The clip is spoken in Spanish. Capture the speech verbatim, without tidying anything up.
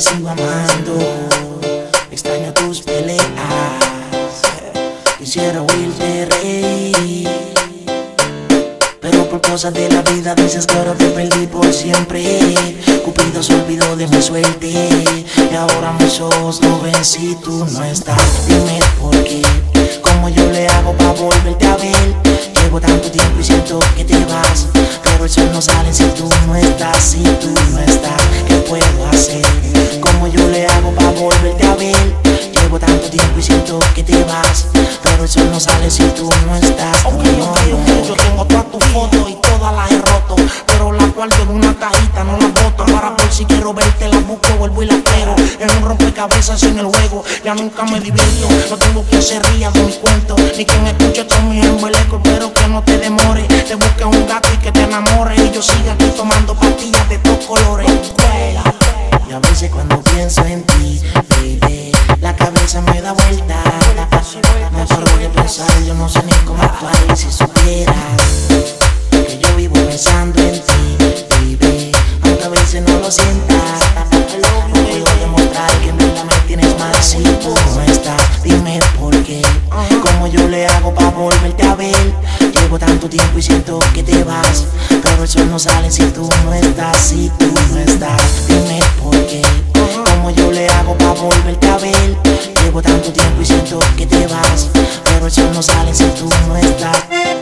sigo amando. Extraño tus peleas, quisiera oírte reír, pero por cosas de la vida dices que ahora te perdí por siempre. Cupido se olvidó de mi suerte y ahora mis ojos no ven si tú no estás. Dime por qué, cómo yo le hago pa' volverte a ver. Llevo tanto tiempo y siento que te vas, pero el sol no sale si tú no estás. Si tú no estás, ¿qué puedo hacer? Cómo yo le hago pa' volverte a ver. Llevo tanto tiempo y siento que te vas, pero el sol no sale si tú no estás. Ok, no, ok, ok, yo tengo todas tus fotos y todas las he roto, pero las guardo en una cajita, no las boto. Para por si quiero verte las busco, vuelvo y las pego en un rompecabezas en el juego. Ya nunca me divierto, no tengo quien se ría de mis cuentos, ni quien escuche todo mi embeleco. Espero que no te demore, te busques un gato y que te enamore, y yo siga aquí tomando pastillas de todos colores. Y a veces cuando pienso en ti, baby, la cabeza me da vuelta. No paro de pensar, yo no sé ni cómo actuar. Y si supieras que yo vivo pensando en ti, baby, aunque a veces no lo sientas, no puedo demostrar que en verdad me tienes mal si tú no estás. Dime por qué, cómo yo le hago pa' volverte a ver. Llevo tanto tiempo y siento que te vas, pero el sol no sale si tú no estás. Si tú no estás, dime por qué, cómo yo le hago pa' volverte a ver. Llevo tanto tiempo y siento que te vas, pero el sol no sale si tú no estás.